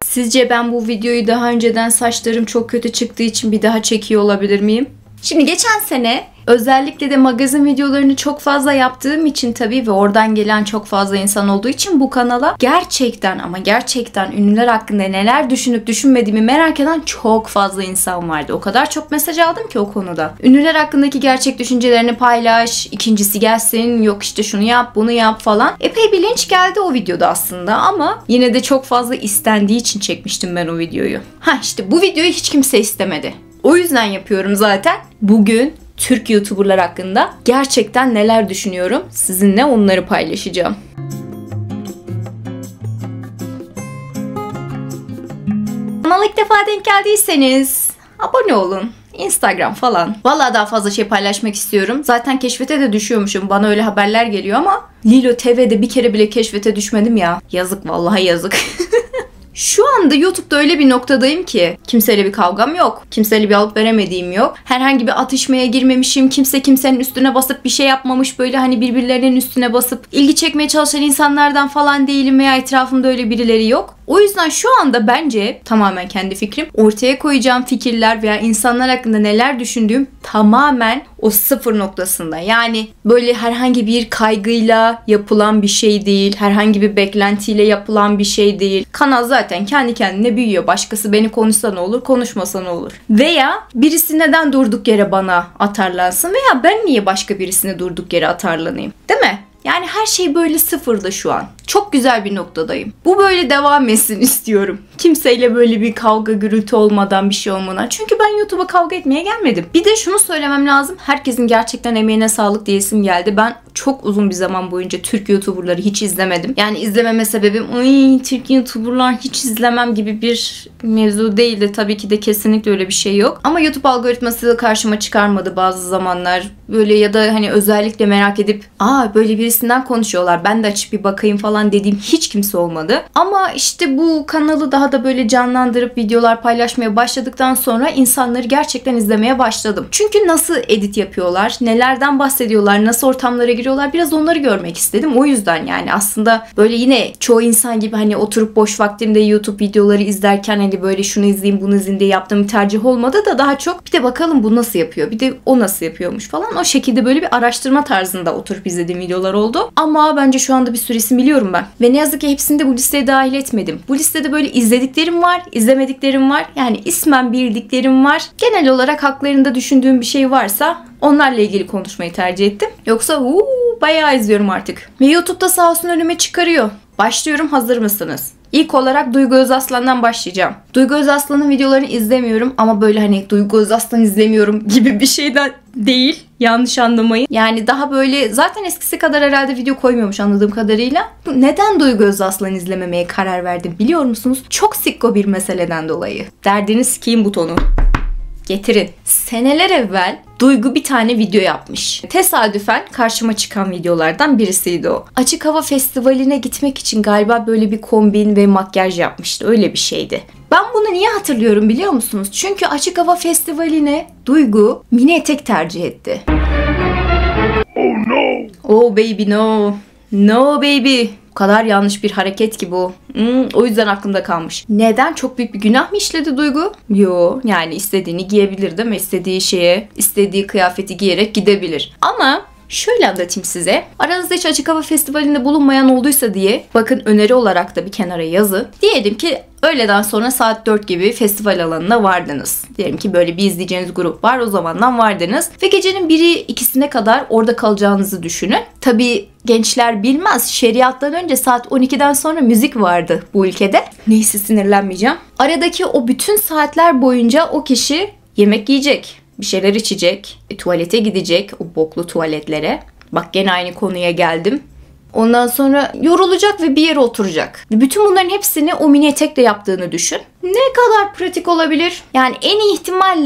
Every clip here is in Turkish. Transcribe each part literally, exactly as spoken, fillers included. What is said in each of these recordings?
Sizce ben bu videoyu daha önceden saçlarım çok kötü çıktığı için bir daha çekiyor olabilir miyim? Şimdi geçen sene özellikle de magazin videolarını çok fazla yaptığım için tabii ve oradan gelen çok fazla insan olduğu için bu kanala gerçekten ama gerçekten ünlüler hakkında neler düşünüp düşünmediğimi merak eden çok fazla insan vardı. O kadar çok mesaj aldım ki o konuda. Ünlüler hakkındaki gerçek düşüncelerini paylaş, ikincisi gelsin, yok işte şunu yap, bunu yap falan. Epey bir linç geldi o videoda aslında ama yine de çok fazla istendiği için çekmiştim ben o videoyu. Ha işte bu videoyu hiç kimse istemedi. O yüzden yapıyorum zaten. Bugün Türk YouTuber'lar hakkında gerçekten neler düşünüyorum sizinle onları paylaşacağım. Kanala ilk defa denk geldiyseniz abone olun. Instagram falan. Vallahi daha fazla şey paylaşmak istiyorum. Zaten keşfete de düşüyormuşum. Bana öyle haberler geliyor ama Lilo T V'de bir kere bile keşfete düşmedim ya. Yazık vallahi yazık. Şu anda YouTube'da öyle bir noktadayım ki kimseyle bir kavgam yok. Kimseyle bir alıp veremediğim yok. Herhangi bir atışmaya girmemişim. Kimse kimsenin üstüne basıp bir şey yapmamış. Böyle hani birbirlerinin üstüne basıp ilgi çekmeye çalışan insanlardan falan değilim veya etrafımda öyle birileri yok. O yüzden şu anda bence tamamen kendi fikrim, ortaya koyacağım fikirler veya insanlar hakkında neler düşündüğüm tamamen o sıfır noktasında. Yani böyle herhangi bir kaygıyla yapılan bir şey değil. Herhangi bir beklentiyle yapılan bir şey değil. Kanal zaten kendi kendine büyüyor. Başkası beni konuşsa ne olur, konuşmasa ne olur. Veya birisi neden durduk yere bana atarlansın veya ben niye başka birisine durduk yere atarlanayım. Değil mi? Yani her şey böyle sıfırda şu an. Çok güzel bir noktadayım. Bu böyle devam etsin istiyorum. Kimseyle böyle bir kavga gürültü olmadan bir şey olmadan. Çünkü ben YouTube'a kavga etmeye gelmedim. Bir de şunu söylemem lazım. Herkesin gerçekten emeğine sağlık diyesim geldi. Ben çok uzun bir zaman boyunca Türk YouTuber'ları hiç izlemedim. Yani izlememe sebebim ay Türk YouTuber'lar hiç izlemem gibi bir mevzu değildi. Tabii ki de kesinlikle öyle bir şey yok. Ama YouTube algoritması karşıma çıkarmadı bazı zamanlar. Böyle ya da hani özellikle merak edip aa böyle birisinden konuşuyorlar ben de açıp bir bakayım falan dediğim hiç kimse olmadı. Ama işte bu kanalı daha da böyle canlandırıp videolar paylaşmaya başladıktan sonra insanları gerçekten izlemeye başladım. Çünkü nasıl edit yapıyorlar, nelerden bahsediyorlar, nasıl ortamlara giriyorlar biraz onları görmek istedim. O yüzden yani aslında böyle yine çoğu insan gibi hani oturup boş vaktimde YouTube videoları izlerken hani böyle şunu izleyeyim bunu izleyeyim diye yaptığım bir tercih olmadı da daha çok bir de bakalım bu nasıl yapıyor, bir de o nasıl yapıyormuş falan. O şekilde böyle bir araştırma tarzında oturup izlediğim videolar oldu. Ama bence şu anda bir sürü isim biliyorum ben. Ve ne yazık ki hepsini de bu listeye dahil etmedim. Bu listede böyle izlediklerim var, izlemediklerim var. Yani ismen bildiklerim var. Genel olarak haklarında düşündüğüm bir şey varsa onlarla ilgili konuşmayı tercih ettim. Yoksa uuu bayağı izliyorum artık. Ve YouTube'da sağ olsun önüme çıkarıyor. Başlıyorum, hazır mısınız? İlk olarak Duygu Özaslan'dan başlayacağım. Duygu Özaslan'ın videolarını izlemiyorum ama böyle hani Duygu Özaslan izlemiyorum gibi bir şeyden değil. Yanlış anlamayın. Yani daha böyle zaten eskisi kadar herhalde video koymuyormuş anladığım kadarıyla. Neden Duygu Özaslan izlememeye karar verdim biliyor musunuz? Çok sikko bir meseleden dolayı. Derdiniz sikeyim butonu. Getirin. Seneler evvel Duygu bir tane video yapmış. Tesadüfen karşıma çıkan videolardan birisiydi o. Açık Hava Festivali'ne gitmek için galiba böyle bir kombin ve makyaj yapmıştı. Öyle bir şeydi. Ben bunu niye hatırlıyorum biliyor musunuz? Çünkü Açık Hava Festivali'ne Duygu mini etek tercih etti. Oh no. Oh baby no. No baby. Bu kadar yanlış bir hareket ki bu. Hmm, o yüzden aklımda kalmış. Neden? Çok büyük bir günah mı işledi Duygu? Yo, yani istediğini giyebilir değil mi? İstediği şeye, istediği kıyafeti giyerek gidebilir. Ama şöyle anlatayım size. Aranızda hiç Açık Hava Festivali'nde bulunmayan olduysa diye bakın öneri olarak da bir kenara yazın. Diyelim ki öğleden sonra saat dört gibi festival alanına vardınız. Diyelim ki böyle bir izleyeceğiniz grup var. O zamandan vardınız. Ve gecenin biri ikisine kadar orada kalacağınızı düşünün. Tabii gençler bilmez. Şeriattan önce saat on ikiden sonra müzik vardı bu ülkede. Neyse sinirlenmeyeceğim. Aradaki o bütün saatler boyunca o kişi yemek yiyecek. Bir şeyler içecek. E, tuvalete gidecek. O boklu tuvaletlere. Bak gene aynı konuya geldim. Ondan sonra yorulacak ve bir yere oturacak. Bütün bunların hepsini o mini etekle yaptığını düşün. Ne kadar pratik olabilir? Yani en iyi ihtimalle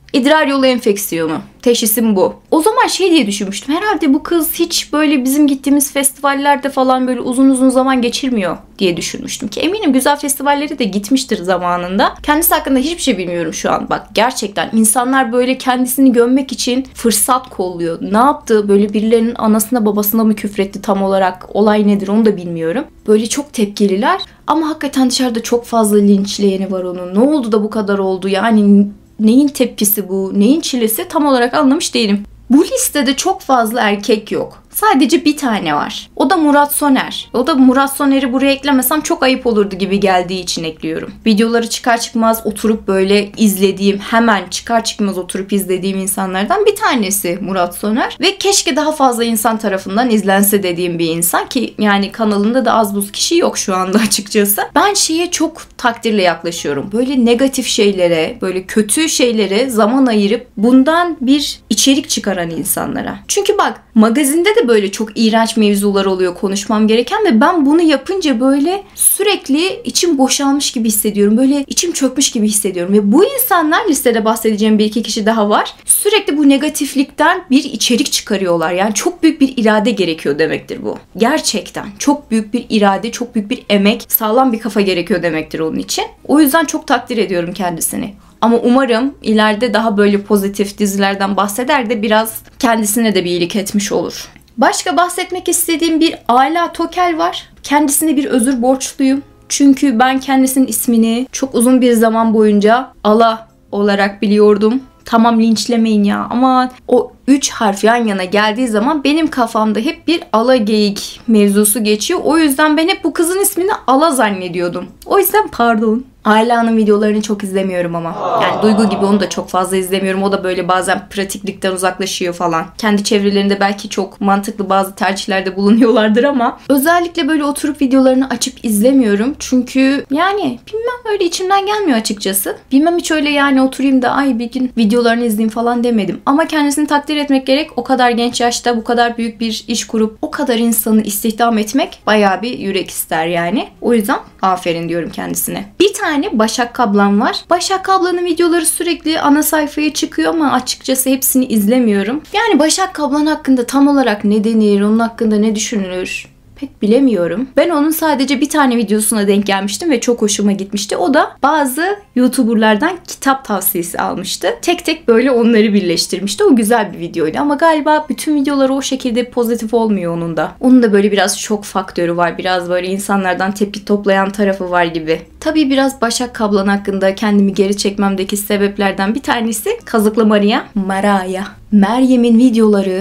İdrar yolu enfeksiyonu. Teşhisim bu. O zaman şey diye düşünmüştüm. Herhalde bu kız hiç böyle bizim gittiğimiz festivallerde falan böyle uzun uzun zaman geçirmiyor diye düşünmüştüm. Ki eminim güzel festivallere de gitmiştir zamanında. Kendisi hakkında hiçbir şey bilmiyorum şu an. Bak gerçekten insanlar böyle kendisini gömmek için fırsat kolluyor. Ne yaptı? Böyle birilerinin anasına babasına mı küfretti tam olarak? Olay nedir onu da bilmiyorum. Böyle çok tepkililer. Ama hakikaten dışarıda çok fazla linçleyeni var onun. Ne oldu da bu kadar oldu? Yani neyin tepkisi bu? Neyin çilesi? Tam olarak anlamış değilim. Bu listede çok fazla erkek yok. Sadece bir tane var. O da Murat Soner. O da Murat Soner'i buraya eklemesem çok ayıp olurdu gibi geldiği için ekliyorum. Videoları çıkar çıkmaz oturup böyle izlediğim, hemen çıkar çıkmaz oturup izlediğim insanlardan bir tanesi Murat Soner. Ve keşke daha fazla insan tarafından izlense dediğim bir insan ki yani kanalında da az buz kişi yok şu anda açıkçası. Ben şeye çok takdirle yaklaşıyorum. Böyle negatif şeylere, böyle kötü şeylere zaman ayırıp bundan bir içerik çıkaran insanlara. Çünkü bak magazinde de böyle çok iğrenç mevzular oluyor konuşmam gereken ve ben bunu yapınca böyle sürekli içim boşalmış gibi hissediyorum. Böyle içim çökmüş gibi hissediyorum ve bu insanlar, listede bahsedeceğim bir iki kişi daha var, sürekli bu negatiflikten bir içerik çıkarıyorlar. Yani çok büyük bir irade gerekiyor demektir bu. Gerçekten çok büyük bir irade, çok büyük bir emek, sağlam bir kafa gerekiyor demektir onun için. O yüzden çok takdir ediyorum kendisini. Ama umarım ileride daha böyle pozitif dizilerden bahseder de biraz kendisine de bir iyilik etmiş olur. Başka bahsetmek istediğim bir Ala Tokel var. Kendisine bir özür borçluyum. Çünkü ben kendisinin ismini çok uzun bir zaman boyunca Ala olarak biliyordum. Tamam linçlemeyin ya ama o üç harf yan yana geldiği zaman benim kafamda hep bir Ala geyik mevzusu geçiyor. O yüzden ben hep bu kızın ismini Ala zannediyordum. O yüzden pardon. Ayla'nın videolarını çok izlemiyorum ama. Yani Duygu gibi onu da çok fazla izlemiyorum. O da böyle bazen pratiklikten uzaklaşıyor falan. Kendi çevrelerinde belki çok mantıklı bazı tercihlerde bulunuyorlardır ama özellikle böyle oturup videolarını açıp izlemiyorum. Çünkü yani bilmem öyle içimden gelmiyor açıkçası. Bilmem hiç öyle yani oturayım da ay bir gün videolarını izleyeyim falan demedim. Ama kendisini takdir etmek gerek. O kadar genç yaşta bu kadar büyük bir iş kurup o kadar insanı istihdam etmek bayağı bir yürek ister yani. O yüzden aferin diyorum kendisine. Bir tane Başak Kablan var. Başak Kablan'ın videoları sürekli ana sayfaya çıkıyor ama açıkçası hepsini izlemiyorum. Yani Başak Kablan hakkında tam olarak ne denir, onun hakkında ne düşünülür pek bilemiyorum. Ben onun sadece bir tane videosuna denk gelmiştim ve çok hoşuma gitmişti. O da bazı YouTuber'lardan kitap tavsiyesi almıştı. Tek tek böyle onları birleştirmişti. O güzel bir videoydu ama galiba bütün videoları o şekilde pozitif olmuyor onun da. Onun da böyle biraz şok faktörü var. Biraz böyle insanlardan tepki toplayan tarafı var gibi. Tabii biraz Başak Kablan hakkında kendimi geri çekmemdeki sebeplerden bir tanesi Kazıklı Maria. Maraya. Meryem'in videoları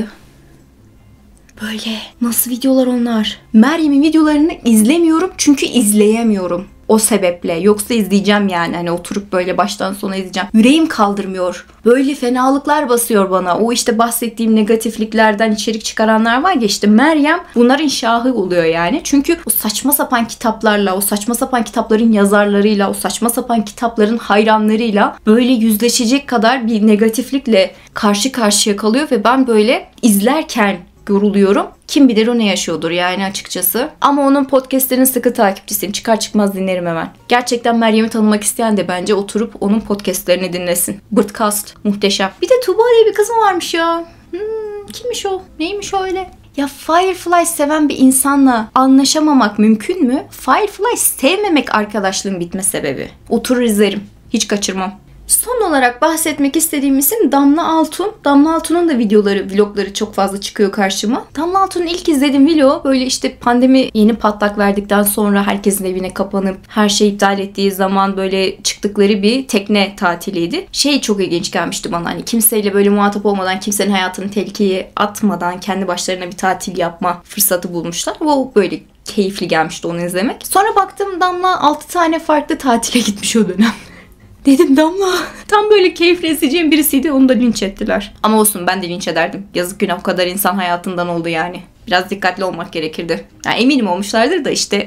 böyle. Nasıl videolar onlar? Meryem'in videolarını izlemiyorum çünkü izleyemiyorum. O sebeple. Yoksa izleyeceğim yani. Hani oturup böyle baştan sona izleyeceğim. Yüreğim kaldırmıyor. Böyle fenalıklar basıyor bana. O işte bahsettiğim negatifliklerden içerik çıkaranlar var ya işte Meryem bunların şahı oluyor yani. Çünkü o saçma sapan kitaplarla, o saçma sapan kitapların yazarlarıyla, o saçma sapan kitapların hayranlarıyla böyle yüzleşecek kadar bir negatiflikle karşı karşıya kalıyor ve ben böyle izlerken yoruluyorum. Kim bilir o ne yaşıyordur yani açıkçası. Ama onun podcastlerinin sıkı takipçisiyim. Çıkar çıkmaz dinlerim hemen. Gerçekten Meryem'i tanımak isteyen de bence oturup onun podcastlerini dinlesin. Bırtkast muhteşem. Bir de Tuğba diye bir kız mı varmış ya? Hmm, kimmiş o? Neymiş o öyle? Ya Firefly seven bir insanla anlaşamamak mümkün mü? Firefly sevmemek arkadaşlığın bitme sebebi. Oturur izlerim. Hiç kaçırmam. Son olarak bahsetmek istediğim isim Damla Altun. Damla Altun'un da videoları, vlogları çok fazla çıkıyor karşıma. Damla Altun'un ilk izlediğim vlog böyle işte pandemi yeni patlak verdikten sonra herkesin evine kapanıp her şey iptal ettiği zaman böyle çıktıkları bir tekne tatiliydi. Şey çok ilginç gelmişti bana, hani kimseyle böyle muhatap olmadan, kimsenin hayatını tehlikeye atmadan kendi başlarına bir tatil yapma fırsatı bulmuşlar. O böyle keyifli gelmişti onu izlemek. Sonra baktım Damla altı tane farklı tatile gitmiş o dönem. Dedim Damla tam böyle keyifle izleyeceğim birisiydi, onu da linç ettiler. Ama olsun, ben de linç ederdim. Yazık günah, o kadar insan hayatından oldu yani. Biraz dikkatli olmak gerekirdi. Yani eminim olmuşlardır da işte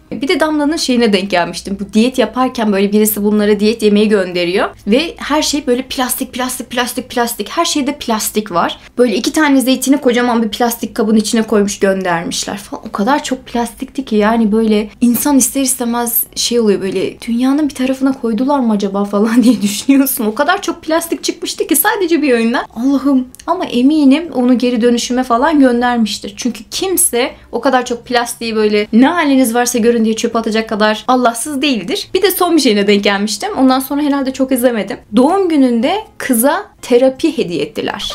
Bir de Damla'nın şeyine denk gelmiştim. Bu diyet yaparken böyle birisi bunlara diyet yemeği gönderiyor. Ve her şey böyle plastik, plastik, plastik, plastik. Her şeyde plastik var. Böyle iki tane zeytini kocaman bir plastik kabın içine koymuş göndermişler falan. O kadar çok plastikti ki yani böyle insan ister istemez şey oluyor, böyle dünyanın bir tarafına koydular mı acaba falan diye düşünüyorsun. O kadar çok plastik çıkmıştı ki sadece bir öğünden. Allah'ım, ama eminim onu geri dönüşüme falan göndermiştir. Çünkü kimse o kadar çok plastiği böyle ne haliniz varsa görün diye çöpe atacak kadar Allahsız değildir. Bir de son bir şeyine denk gelmiştim. Ondan sonra herhalde çok izlemedim. Doğum gününde kıza terapi hediye ettiler.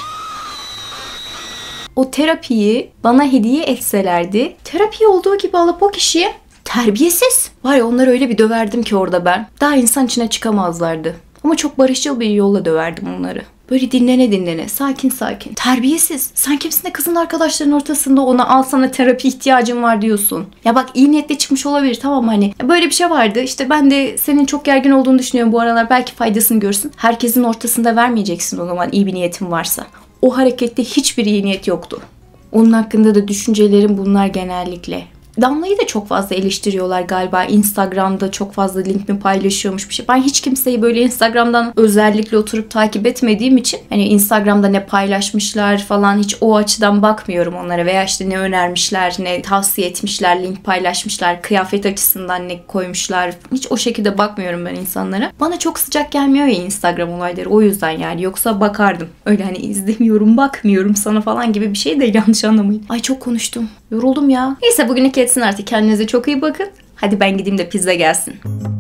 O terapiyi bana hediye etselerdi, terapi olduğu gibi alıp o kişiye terbiyesiz. Var ya, onları öyle bir döverdim ki orada ben. Daha insan içine çıkamazlardı. Ama çok barışçıl bir yolla döverdim onları. Böyle dinlene dinlene, sakin sakin. Terbiyesiz. Sen kimsin de kızın arkadaşların ortasında ona al sana terapi ihtiyacın var diyorsun. Ya bak, iyi niyetle çıkmış olabilir, tamam hani. Böyle bir şey vardı. İşte ben de senin çok gergin olduğunu düşünüyorum bu aralar. Belki faydasını görsün. Herkesin ortasında vermeyeceksin o zaman, iyi bir niyetin varsa. O harekette hiçbir iyi niyet yoktu. Onun hakkında da düşüncelerim bunlar genellikle. Damla'yı da çok fazla eleştiriyorlar galiba. Instagram'da çok fazla link mi paylaşıyormuş bir şey. Ben hiç kimseyi böyle Instagram'dan özellikle oturup takip etmediğim için hani Instagram'da ne paylaşmışlar falan hiç o açıdan bakmıyorum onlara. Veya işte ne önermişler, ne tavsiye etmişler, link paylaşmışlar, kıyafet açısından ne koymuşlar. Hiç o şekilde bakmıyorum ben insanlara. Bana çok sıcak gelmiyor ya Instagram olayları, o yüzden yani. Yoksa bakardım. Öyle hani izlemiyorum, bakmıyorum sana falan gibi bir şey de yanlış anlamayın. Ay çok konuştum. Yoruldum ya. Neyse, bugünlük yetsin artık. Kendinize çok iyi bakın. Hadi ben gideyim de pizza gelsin.